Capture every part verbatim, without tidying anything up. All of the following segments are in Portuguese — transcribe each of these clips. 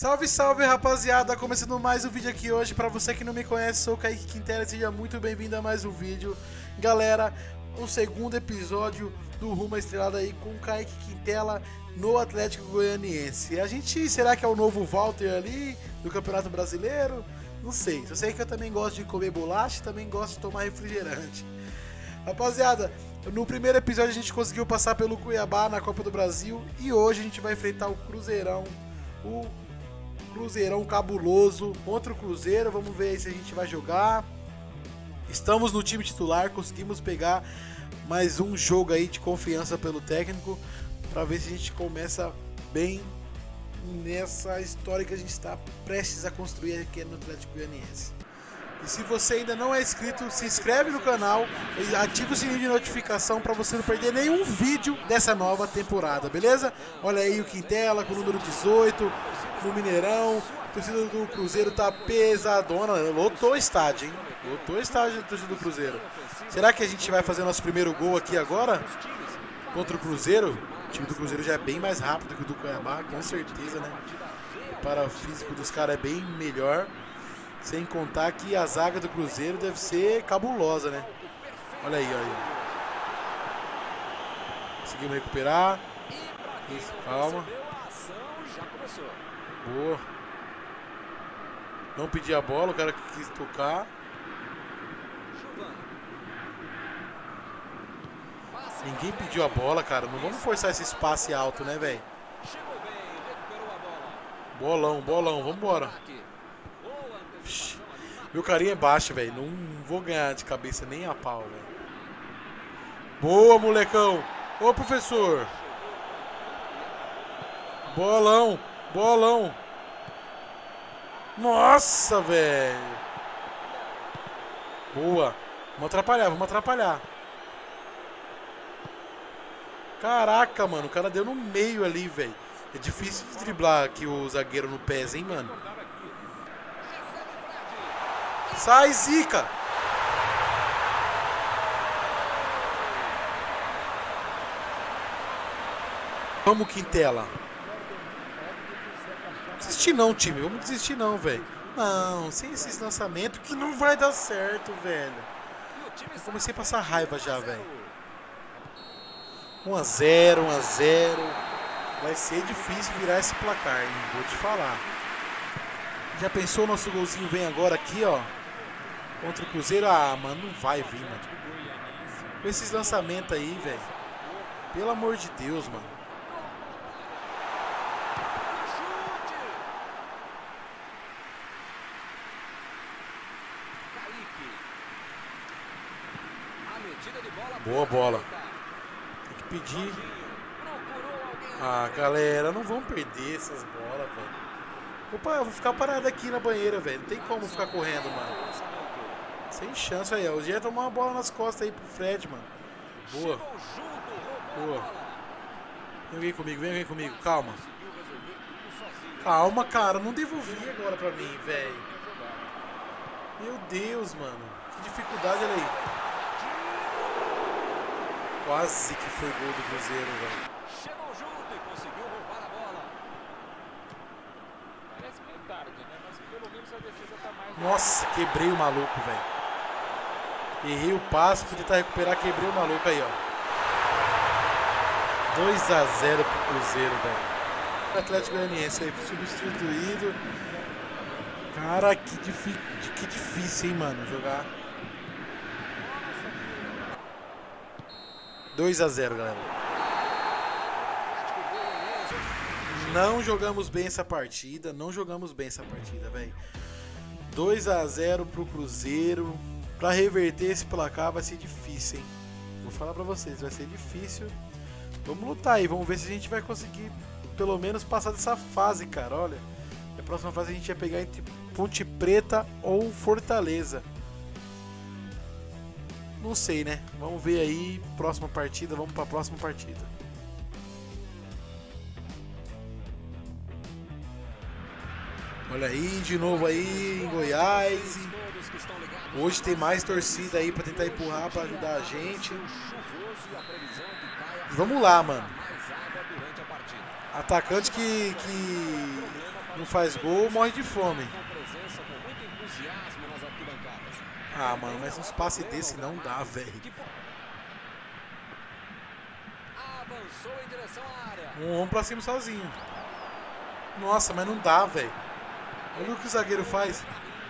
Salve, salve, rapaziada! Começando mais um vídeo aqui hoje. Pra você que não me conhece, sou o Kaique Quintela, seja muito bem-vindo a mais um vídeo. Galera, o segundo episódio do Rumo à Estrelada aí com o Kaique Quintela no Atlético Goianiense. A gente, será que é o novo Walter ali do Campeonato Brasileiro? Não sei, só sei que eu também gosto de comer bolacha e também gosto de tomar refrigerante. Rapaziada, no primeiro episódio a gente conseguiu passar pelo Cuiabá na Copa do Brasil e hoje a gente vai enfrentar o Cruzeirão, o Cruzeirão cabuloso contra o Cruzeiro. Vamos ver aí se a gente vai jogar. Estamos no time titular, conseguimos pegar mais um jogo aí de confiança pelo técnico para ver se a gente começa bem nessa história que a gente está prestes a construir aqui no Atlético Goianiense. E se você ainda não é inscrito, se inscreve no canal e ativa o sininho de notificação para você não perder nenhum vídeo dessa nova temporada, beleza? Olha aí o Quintela com o número dezoito no Mineirão. A torcida do Cruzeiro tá pesadona, lotou o estádio, hein? Lotou o estádio da torcida do Cruzeiro. Será que a gente vai fazer nosso primeiro gol aqui agora? Contra o Cruzeiro? O time do Cruzeiro já é bem mais rápido que o do Cuiabá, com certeza, né? O parafísico dos caras é bem melhor. Sem contar que a zaga do Cruzeiro deve ser cabulosa, né? Olha aí, olha aí. Conseguimos recuperar. Isso, calma. Boa. Não pedi a bola, o cara que quis tocar. Ninguém pediu a bola, cara. Não vamos forçar esse espaço alto, né, velho? Bolão, bolão, vambora. Meu carinha é baixo, velho. Não vou ganhar de cabeça nem a pau, velho. Boa, molecão. Ô, professor. Bolão, bolão. Nossa, velho. Boa. Vamos atrapalhar, vamos atrapalhar. Caraca, mano. O cara deu no meio ali, velho. É difícil de driblar aqui o zagueiro no pés, hein, mano. Sai, Zica! Vamos, Quintela. Desistir não, time. Vamos desistir não, velho. Não, sem esses lançamentos que não vai dar certo, velho. Eu comecei a passar raiva já, velho. um a zero, um a zero. Vai ser difícil virar esse placar, hein? Vou te falar. Já pensou, nosso golzinho vem agora aqui, ó. Contra o Cruzeiro. Ah, mano, não vai vir, mano. Com esses lançamentos aí, velho. Pelo amor de Deus, mano. Boa bola. Tem que pedir. Ah, galera, não vamos perder essas bolas, velho. Opa, eu vou ficar parado aqui na banheira, velho. Não tem como ficar correndo, mano. Sem chance aí, ó. O Gê ia tomar uma bola nas costas aí pro Fred, mano. Boa. Boa. Vem, vem comigo, vem, vem comigo. Calma. Calma, cara. Não devolvi agora pra mim, velho. Meu Deus, mano. Que dificuldade, olha aí. Quase que foi gol do Cruzeiro, velho. Nossa, quebrei o maluco, velho. Errei o passe, fui tentar recuperar, quebrei o maluco aí, ó. dois a zero pro Cruzeiro, velho. Atlético Goianiense aí, substituído. Cara, que, difi que difícil, hein, mano, jogar. dois a zero, galera. Não jogamos bem essa partida, não jogamos bem essa partida, velho. dois a zero pro Cruzeiro. Pra reverter esse placar vai ser difícil, hein? Vou falar pra vocês, vai ser difícil. Vamos lutar aí, vamos ver se a gente vai conseguir pelo menos passar dessa fase, cara. Olha, a próxima fase a gente vai pegar entre Ponte Preta ou Fortaleza. Não sei, né? Vamos ver aí, próxima partida, vamos pra próxima partida. Olha aí, de novo aí em Goiás. Hoje tem mais torcida aí pra tentar empurrar, pra ajudar a gente. Vamos lá, mano. Atacante que, que não faz gol, morre de fome. Ah, mano, mas uns passes desse não dá, velho. Um homem pra cima sozinho. Nossa, mas não dá, velho. Olha o que o zagueiro faz.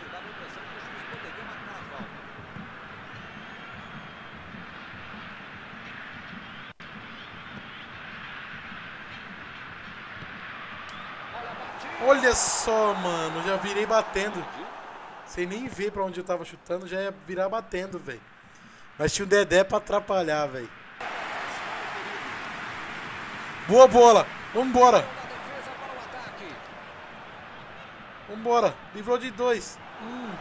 Olha só, mano, já virei batendo. Sem nem ver pra onde eu tava chutando, já ia virar batendo, velho. Mas tinha um Dedé pra atrapalhar, velho. Boa bola, vambora. Vambora, livrou de dois. Hum.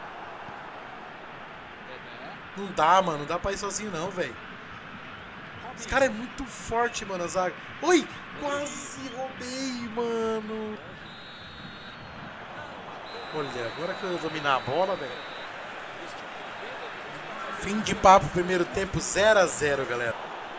Não dá, mano, não dá pra ir sozinho não, velho. Esse cara é muito forte, mano, a zaga. Ui, quase roubei, mano. Olha, agora que eu dominar a bola, velho. Fim de papo, primeiro tempo, zero a zero, galera.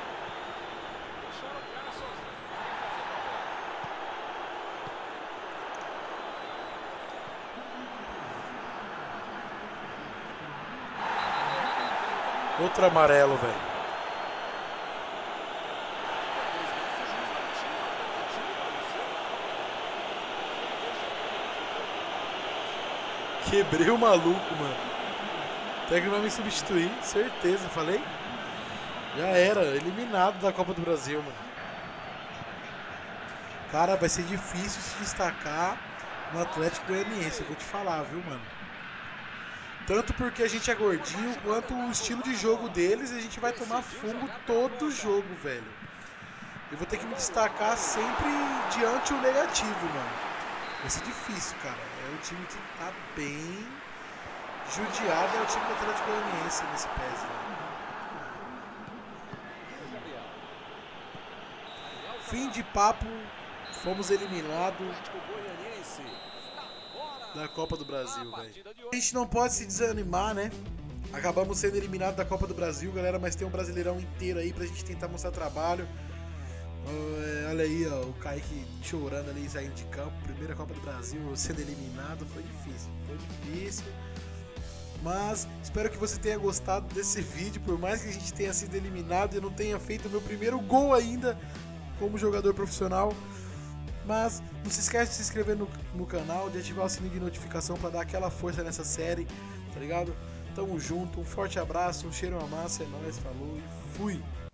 Outro amarelo, velho. Quebrei o maluco, mano. Até que vai me substituir, certeza, falei. Já era, eliminado da Copa do Brasil, mano. Cara, vai ser difícil se destacar no Atlético Goianiense, eu vou te falar, viu, mano. Tanto porque a gente é gordinho, quanto o estilo de jogo deles, a gente vai tomar fungo todo jogo, velho. Eu vou ter que me destacar sempre diante o negativo, mano. Vai ser difícil, cara. É o time que tá bem judiado, é o time do Atlético Goianiense nesse P E S, velho. Fim de papo, fomos eliminados da Copa do Brasil, velho. A gente não pode se desanimar, né? Acabamos sendo eliminados da Copa do Brasil, galera, mas tem um Brasileirão inteiro aí pra gente tentar mostrar trabalho. Uh, olha aí, ó, o Kaique chorando ali, saindo de campo. Primeira Copa do Brasil, sendo eliminado. Foi difícil, foi difícil. Mas espero que você tenha gostado desse vídeo. Por mais que a gente tenha sido eliminado e eu não tenha feito o meu primeiro gol ainda como jogador profissional. Mas não se esquece de se inscrever no, no canal, de ativar o sininho de notificação para dar aquela força nessa série, tá ligado? Tamo junto, um forte abraço, um cheiro, uma massa, é nóis, falou e fui!